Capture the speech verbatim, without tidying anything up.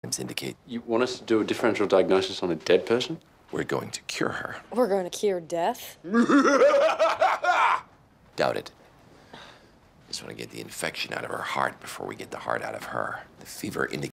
indicate You want us to do a differential diagnosis on a dead person? we're going to cure her. We're going to cure death? Doubt it. Just want to get the infection out of her heart before we get the heart out of her. The fever indicates